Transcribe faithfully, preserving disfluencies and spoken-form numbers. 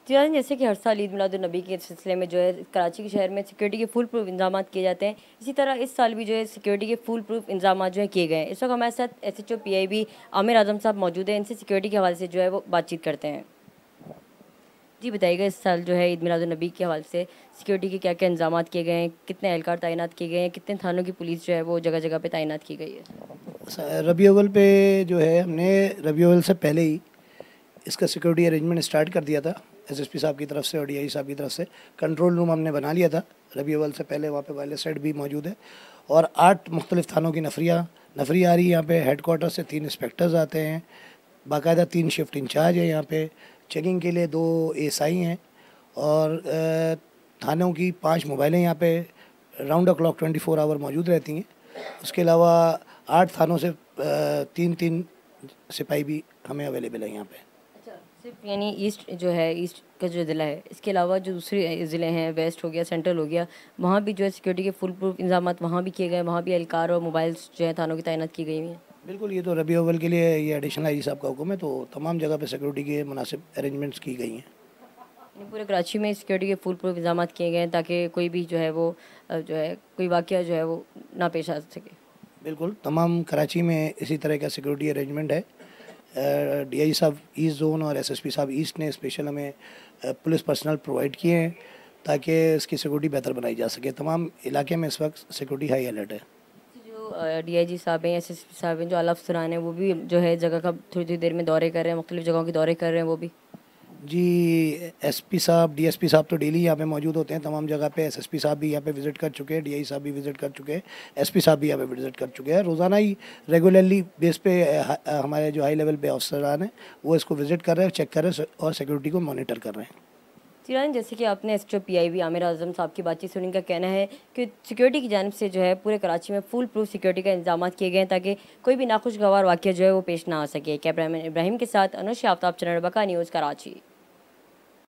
जी, जैसे कि हर साल ईद मिलादुन्नबी के सिलसिले में जो है कराची के शहर में सिक्योरिटी के फुल प्रूफ इंतजाम किए जाते हैं। इसी तरह इस साल भी जो है सिक्योरिटी के फुल प्रूफ इंतजाम जो है किए गए हैं। इस वक्त हमारे साथ S H O P I B Aamir Azam साहब मौजूद हैं। इनसे सिक्योरिटी के हवाले से जो है वो बातचीत करते हैं। जी बताइएगा, इस साल जो है ईद मिलादुन्नबी के हवाले से सिक्योरिटी के क्या क्या इंतजाम किए गए हैं, कितने एहलकार तैनात किए गए हैं, कितने थानों की पुलिस जो है वो जगह जगह पे तैनात की गई है? रबी अव्वल पे जो है हमने रबी अव्वल से पहले ही इसका सिक्योरिटी अरेंजमेंट स्टार्ट कर दिया था। एसएसपी साहब की तरफ से और डीआई साहब की तरफ से कंट्रोल रूम हमने बना लिया था रबी अव्वल से पहले। वहाँ पे वायरलेस साइड भी मौजूद है और आठ मुख्तलिफ थानों की नफरियाँ नफरी आ रही है। यहाँ पे हेड क्वार्टर से तीन इंस्पेक्टर्स आते हैं, बाकायदा तीन शिफ्ट इंचार्ज है। यहाँ पे चेकिंग के लिए दो एएसआई हैं और थानों की पाँच मोबाइलें यहाँ पे round the clock twenty four hour मौजूद रहती हैं। उसके अलावा आठ थानों से तीन तीन सिपाही भी हमें अवेलेबल है यहाँ पे। अच्छा, सिर्फ यानी ईस्ट जो है, ईस्ट का जो ज़िला है, इसके अलावा जो दूसरे ज़िले हैं, वेस्ट हो गया, सेंट्रल हो गया, वहाँ भी जो है सिक्योरिटी के फुल प्रूफ इंतजाम वहाँ भी किए गए, वहाँ भी एहलकार और मोबाइल्स जो है थानों की तैनात की गई हुई हैं? बिल्कुल, ये तो रबी अव्वल के लिए ये एडिशनल आई जी साहब का हुक्म है, तो तमाम जगह पे सिक्योरिटी के मुनासिब अरेंजमेंट्स की गई हैं। पूरे कराची में सिक्योरिटी के फुल प्रूफ इंतजाम किए गए हैं ताकि कोई भी जो है वो जो है कोई वाक़या जो है वो ना पेश आ सके। बिल्कुल, तमाम कराची में इसी तरह का सिक्योरिटी अरेंजमेंट है। डीआई साहब ईस्ट जोन और एसएसपी साहब ईस्ट ने स्पेशल हमें पुलिस पर्सनल प्रोवाइड किए हैं ताकि इसकी सिक्योरिटी बेहतर बनाई जा सके। तमाम इलाके में इस वक्त सिक्योरिटी हाई अलर्ट है। जो डीआईजी साहब हैं, एसएसपी साहब हैं, जो आला अफसरान हैं, वो भी जो है जगह का थोड़ी थोड़ी देर में दौरे कर रहे हैं, मुख्तलिफ जगहों के दौरे कर रहे हैं वो भी? जी, एसपी साहब डीएसपी साहब तो डेली यहाँ पे मौजूद होते हैं तमाम जगह पे। एसएसपी साहब भी यहाँ पे विज़िट कर चुके हैं, डीआई साहब भी विज़िट कर चुके हैं, एसपी साहब भी यहाँ पे विज़िट कर चुके हैं। रोज़ाना ही रेगुलरली बेस पे हमारे जो हाई लेवल पे अफसरान हैं वो इसको विज़िट कर रहे हैं, चेक कर रहे हैं और सिक्योरिटी को मॉनिटर कर रहे हैं। चिरान, जैसे कि आपने S H O P I B Aamir Azam साहब की बातचीत सुनने का कहना है कि सिक्योरिटी की जानिब से जो है पूरे कराची में फुल प्रूफ सिक्योरिटी का इंतजाम किए गए हैं ताकि कोई भी नाखुशगवार वाक़या जो है वो पेश ना आ सके। कैमरामैन इब्राहिम के साथ अनुष आफ्ताब, चैनल बका न्यूज़, कराची।